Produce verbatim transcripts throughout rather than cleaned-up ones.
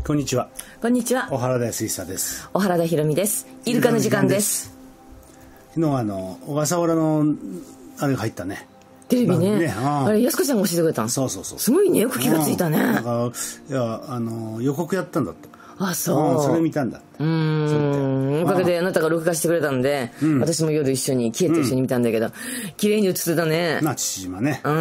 こんにちは。 こんにちは。 小原田康久です。 小原田博美です。イルカの時間です。 昨日あの小笠原のあれが入ったね。 テレビね。 ね、あ, あれ安子ちゃんが教えてくれたん。 そうそうそう。 すごいね、よく気がついたね。 なんかいやあの予告やったんだって。 あ、そう。 それ見たんだって。 うーん。おかげであなたが録画してくれたんで、うん、私も夜一緒にキエと一緒に見たんだけど、うん、綺麗に映ってたね。 な父島ね。 うん。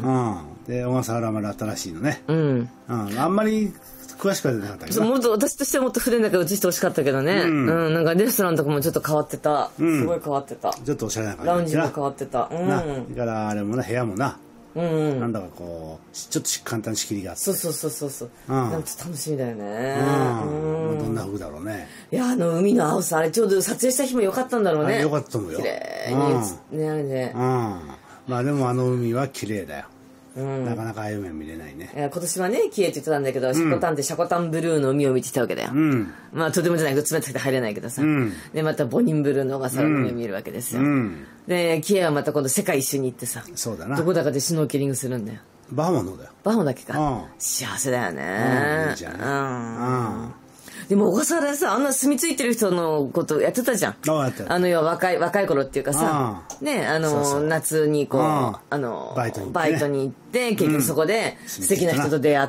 うん。で小笠原丸新しいのね。 うん。 うん。あんまり詳しくは出なかったけど。 もっと私としてはもっと船の中映してほしかったけどね。うん。うん、なんかレストランとかもちょっと変わってた。うん、すごい変わってた。 ちょっとおしゃれな感じ。 ラウンジも変わってた。うん。 な。だからあれもな部屋もな。 うんうん、 なんだかこうちょっと簡単に仕切りがあって、 そうそうそうそうそう、うん、なんか楽しみだよね。 うん、どんな風だろうね。 いやあの海の青さ、あれちょうど撮影した日も良かったんだろうね。 良かったと思うよ。 綺麗に映ねあれで、うん、 まあでもあの海は綺麗だよ。うん、なかなかああいう面見れないね。 いや今年はねキエって言ってたんだけど、うん、シャコタンってシャコタンブルーの海を見てきたわけだよ。うん、まあとてもじゃないけど冷たくて入れないけどさ、うん、でまたボニンブルーの小笠原の海を見るわけですよ。うん、でキエはまた今度世界一周に行ってさ、 そうだな、 どこだかでシュノーケリングするんだよ。 バハマのだよ。 バハマだけか、 うん、 幸せだよね。 うん、いいじゃん、うんうん、でも小笠原でさ、あんな住み着いてる人のことやってたじゃん。 あ, やってあの要は若い若い頃っていうかさ、ね、あのそうそう夏にこうあのバイトに行って、ね、 バイトに行って結局そこで素敵な人と出会って、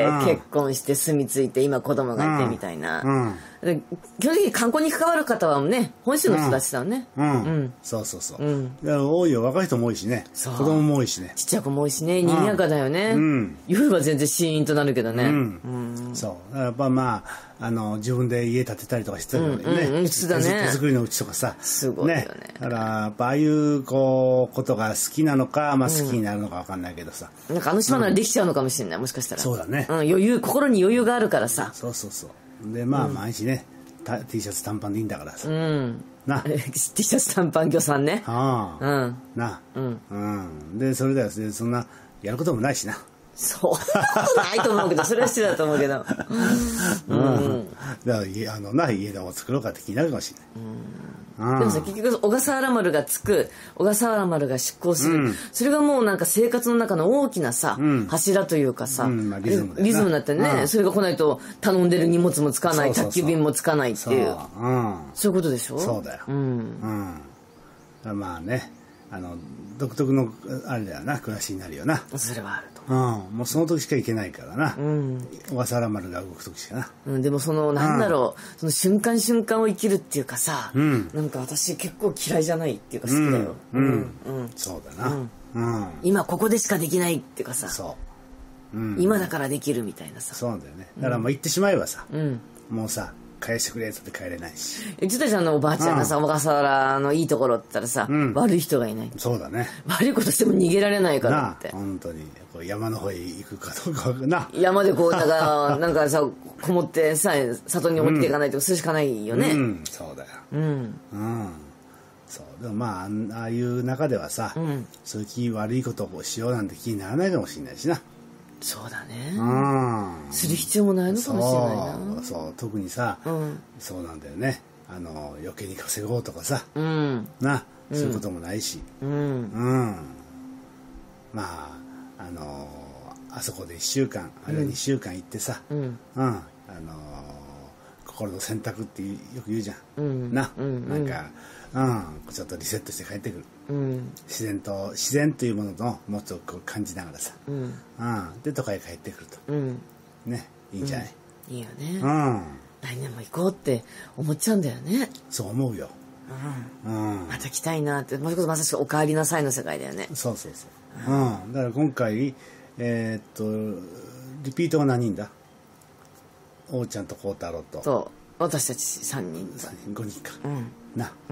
うん、結婚して住み着いて今子供がいてみたいな、うんうん、基本的に観光に関わる方はね本州の人たちだよね。 うん、うんうん、そうそうそう、うん、だから多いよ。若い人も多いしね、子供も多いしね、 ちっちゃい子も多いしね、賑やかだよね、うん、夜は全然シーンとなるけどね、うんうん、そうやっぱまああの自分で家建てたりとかしてたよね、うんうんうん、 そうだね、 手作りのうちとかさ、 すごいよね。 だからやっぱああいうこうことが好きなのか、まあ、好きになるのか分かんないけどさ、 うん、なんかあの島ならできちゃうのかもしれない、もしかしたら。 そうだね、 うん、余裕、心に余裕があるからさ。 そうそうそうでまあ、うん、毎日ねT シャツ短パンでいいんだからさ、うん、な T シャツ短パン魚さんね、 ああ、うん、な、うんうん、でそれではそんなやることもないしな。 そうないと思うけど、それは失礼だと思うけど、 うん、うん、だからあのな家でも作ろうかって気になるかもしれない。うん、 でもさ、結局小笠原丸が着く、小笠原丸が出港する、うん、それがもうなんか生活の中の大きなさ、うん、柱というかさ、うんまあ、リズムリズムになってね、うん、それが来ないと頼んでる荷物もつかない、宅急便もつかないっていう、そう、うん、そういうことでしょ。 そうだよ、うんうん、まあね、あの独特のあれだよな、暮らしになるよな。 それはあると思う、 うん、もうその時しか行けないからな、うん、小笠原丸が動く時しかな、 うん、でもそのなんだろう、うん、その瞬間瞬間を生きるっていうかさ、うん、なんか私結構嫌いじゃないっていうか好きだよ、 うんうんうん、そうだな、うんうん、今ここでしかできないっていうかさ、 そう、うん、 今だからできるみたいなさ。 そうなんだよね。だからもう行ってしまえばさ、うん、もうさ返してくれって帰れないし。 言ってたじゃん、のおばあちゃんがさ、小笠原のいいところって言ったらさ、うん、悪い人がいない。 そうだね。 悪いことしても逃げられないからって。 本当にこう山の方へ行くかどうかな。 山でこうだからなんかさこもってさ里に降りていかないとするしかないよね。 うん、うん、そうだよ。うん。うん。そうでもまあああいう中ではさ、うん、そういう気悪いことをしようなんて気にならないかもしれないしな。 そうだね、うん、する必要もないのかもしれないな。 そうそう特にさ、うん、そうなんだよね。あの余計に稼ごうとかさ、うん、なそういうこともないし、うんうん、まああのあそこでいっしゅうかんあるいはにしゅうかん行ってさ、うんうん、あの心の選択ってよく言うじゃん、うん、な、うん、なんか、うん、ちょっとリセットして帰ってくる、うん、自然と自然というもののもっとこう感じながらさ、うんうん、で都会へ帰ってくると、うん、ねいいんじゃない、 うん、いいよね、うん、来年も行こうって思っちゃうんだよね。 そう思うよ、 うんうん、また来たいなって。もうまさしくお帰りなさいの世界だよね。 そうそうそう、うんうん、だから今回えー、っとリピートが何人だ。王ちゃんと孝太郎とと私たちさんにんさんにんごにんか、うん、な、うん、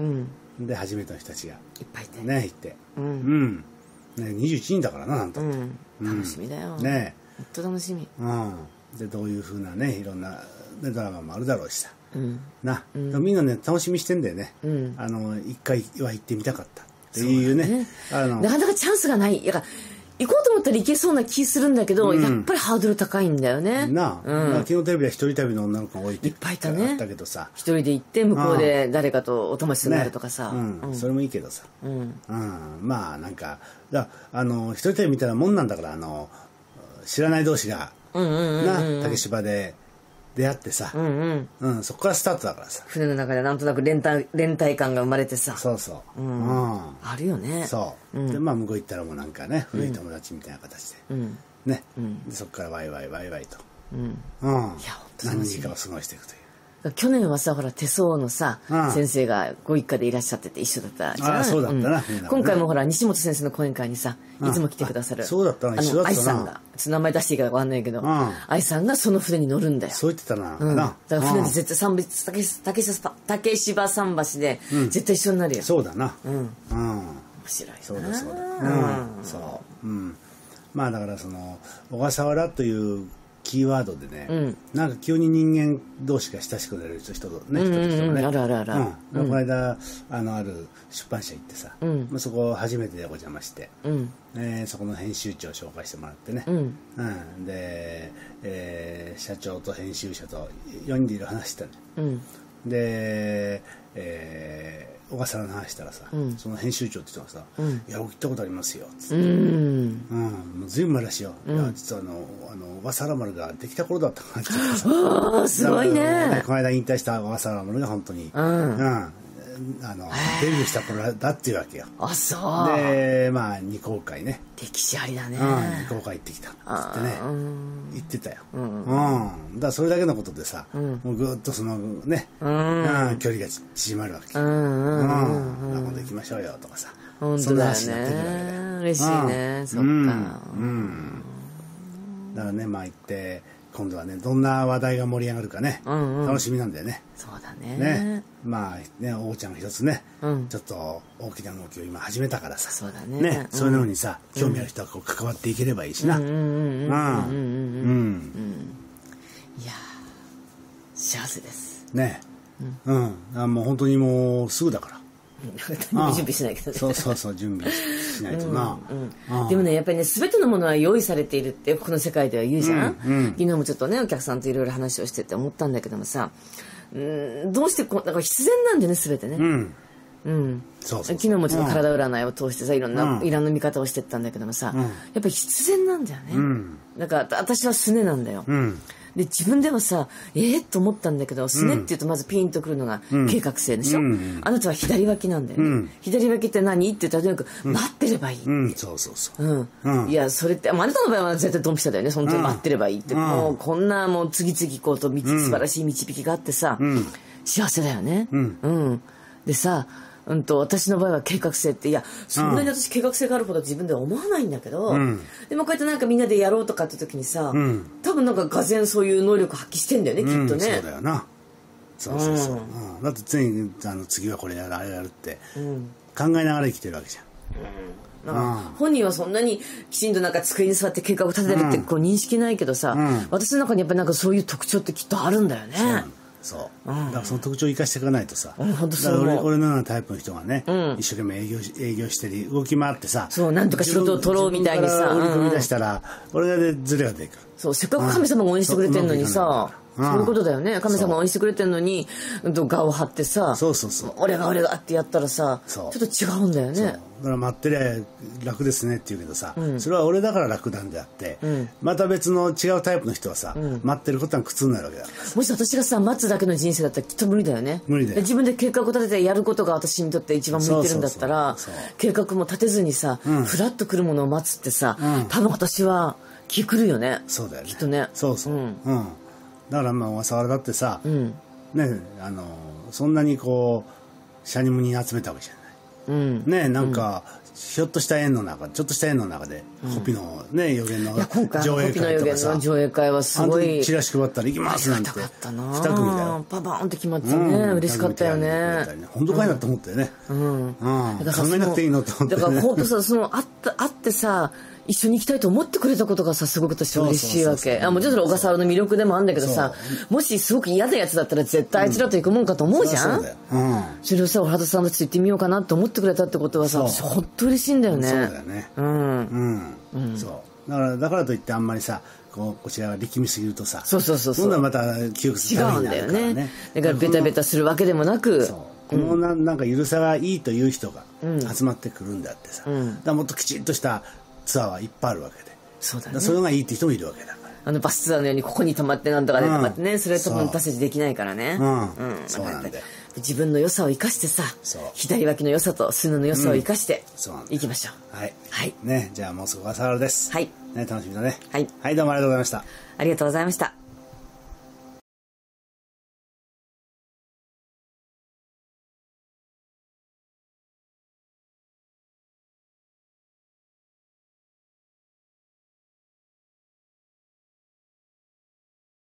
で初めての人たちがいっぱいいてねいて、うん、うん、ね、にじゅういちにんだからな、なんと、うん、 楽しみだよ、 ね、 ほんと楽しみ、 うん、でどういうふうなねいろんなドラマもあるだろうしさ、うん、な、うん、みんなね楽しみしてんだよね、うん、あの一回は行ってみたかったっていうね、ね、あのなかなかチャンスがない。やから行こうと思ったら行けそうな気するんだけど、うん、やっぱりハードル高いんだよね。 なあ、うん、昨日テレビは一人旅の女の子が多いっていっぱいいたね。 あったけどさ、 一人で行って向こうで誰かとお友達になるとかさ、 ね、うんうん、それもいいけどさ、うんうん、まあなんかだあの一人旅みたいなもんなんだから、あの知らない同士が、うんうんうんうん、な竹芝で出会ってさ、うんうんうん、そこからスタートだからさ、 船の中でなんとなく連帯連帯感が生まれてさ、 そうそう、うんうん、あるよね。 そう、うん、でまあ向こう行ったらもうなんかね古い友達みたいな形で、うん、ね、うん、でそこからワイワイワイワイと、うんうん、いや何時間を過ごしていくという。 去年はさほら手相のさ、うん、先生がご一家でいらっしゃってて一緒だったじゃない。 あそうだったな、 うん、今回もほら西本先生の講演会にさいつも来てくださる、 そうだったな、一緒だったな、 愛さんが名前出していいか分かんないけど、愛、うん、さんがその船に乗るんだよ。 そう言ってたな、 うん、だから船で絶対竹芝竹芝桟橋で絶対一緒になるよ、うん、 そうだな、うん、うん、面白いな。 そうだそうだ、うん、そう、うん、まあだからその小笠原というキーワードでね、うん、なんか急に人間同士が親しくなれる人とね、人と人がね、 あるあるある、 うん、この間あのある出版社行ってさ、うん、そこ初めてお邪魔して、うんえー、そこの編集長を紹介してもらってね、うんうん、で、えー、社長と編集者とよにんでいる話したね、うん、で、えー小笠原の話したらさ、うん、その編集長って人がさ「うん、いや僕行ったことありますよ」っつって、うんうん、ずいぶん前らしいよ、うん、いや実はあのあの小笠原丸ができた頃だった感じでさあすごい ね, ねこの間引退した小笠原丸が本当に、うんうんあのデビューした頃だっていうわけよ。 あそうでまあ二航海ね歴史ありだね、 うん、二航海行ってきたっつってね言ってたよ、うんうん、だからそれだけのことでさ、うん、もうぐっとそのね、うんうん、距離が縮まるわけ、うんうんうんうん、今度行きましょうよとかさ本当だよね、そんな話になってくるわけで嬉しいね、うん、そっか、うんうん、 だからねまあ行って今度はねどんな話題が盛り上がるかね、うんうん、楽しみなんだよね。 そうだね。 ねまあね王ちゃんが一つね、うん、ちょっと大きな動きを今始めたからさ、 そうだね。 ね、うん、そういうのにさ興味ある人はこう関わっていければいいしな。うんうんうんうんうんうん。 いや幸せです。 ね、うん、うん、あもう本当にもうすぐだから。 準備しないけどね。 そうそうそう準備しないとな、 うんうん、でもねやっぱりね全てのものは用意されているってこの世界では言うじゃん、うんうん、昨日もちょっとねお客さんといろいろ話をしてて思ったんだけどもさ、うん、どうしてこうだから必然なんだよね全てね、うんうん、そうそうそう昨日もちょっと体占いを通してさいろんな、うん、いろんな見方をしてったんだけどもさ、うん、やっぱり必然なんだよね、うん、だから私はすねなんだよ、うんで自分でもさえー、と思ったんだけどすねっていうとまずピンとくるのが計画性でしょ、うんうん、あなたは左脇なんだよね、うん、左脇って何って言ったらとにかく待ってればいい、 うんうん、そうそうそう、 うんうん、いやそれって、まあ、あなたの場合は絶対ドンピシャだよねその時待ってればいいって、うん、もうこんなもう次々こうと素晴らしい導きがあってさ、うん、幸せだよね、うんうん、でさうんと私の場合は計画性っていやそんなに私計画性があるほど自分では思わないんだけど、うん、でもこうやってなんかみんなでやろうとかって時にさ、うん、多分なんかがぜんそういう能力発揮してんだよね、うん、きっとね。 そうだよなそうそうそう、うん、だって常にあの次はこれやるあれやるって、うん、考えながら生きてるわけじゃん、うん、 なんか本人はそんなにきちんとなんか机に座って計画を立ててるってこう認識ないけどさ、うん、私の中にやっぱりなんかそういう特徴ってきっとあるんだよね。 そう、うん、だからその特徴を生かしていかないとさ、うん、だから俺、俺のようなタイプの人がね、うん、一生懸命営業し、営業してり動き回ってさそうなんとか仕事を取ろうみたいにさ売り込み出したら、うんうん、俺がでズレが出てくるそうせっかく神様が応援してくれてんのにさ、うん、そういうことだよね神様が応援してくれてんのに我を張ってさそうそうそう俺が俺がってやったらさちょっと違うんだよね。 だから待ってりゃ楽ですねって言うけどさ、うん、それは俺だから楽なんであって、うん、また別の違うタイプの人はさ、うん、待ってることは苦痛になるわけだから。 もし私がさ待つだけの人生だったらきっと無理だよね。 無理だよ。 自分で計画を立ててやることが私にとって一番向いてるんだったら計画も立てずにさ、うん、フラッと来るものを待つってさ、うん、多分私は気狂うよね。 そうだよねきっとね。 そうそう、うんうん、だからまあ小笠原だってさ、うん、ねあのそんなにこうシャニムニ集めたわけじゃない。うん、ねなんか、うん、ひょっとした縁の中ちょっとした縁の中で、うん、ホピのね予言の上映会とかさホピの予言の上映会はすごいチラシ配ったら行きますなんてに組だよパパーンって決まってたね、うん、嬉しかったよね。 本当かいなと思ってね、うんうん、考えなくていいのって思って、ね、 だから本当さそのあってあってさ一緒に行きたいと思ってくれたことがさすごく私は嬉しいわけ。あもちろんそれ小笠原の魅力でもあるんだけどさもしすごく嫌なやつだったら絶対あいつらと行くもんかと思うじゃん、うん そ, うん、それをさ原田さんたちと行ってみようかなと思ってくれたってことはさ私ほんと嬉しいんだよね。 そうだよねうん、うんうん、そうだからだからといってあんまりさこうこちらが力みすぎるとさそうそうそうそう今度はまた窮屈な違うんだよね。だからベタベタするわけでもなくそうこのな、うん、なんかゆるさがいいという人が集まってくるんだってさ、うん、だからもっときちんとしたツアーはいっぱいあるわけでそうだね、それがいいって人もいるわけだかあのバスツアーのようにここに泊まってなんとかねとかってね、うん、それは多分私たちできないからね。うん。うん、そうなんだよ。自分の良さを生かしてさ、左脇の良さとスヌの良さを生かしていきましょう。 はい。はい。ね、じゃあもうすぐ小笠原です。 はい。 ね、楽しみだね。 はい。 はい、どうもありがとうございました。 ありがとうございました。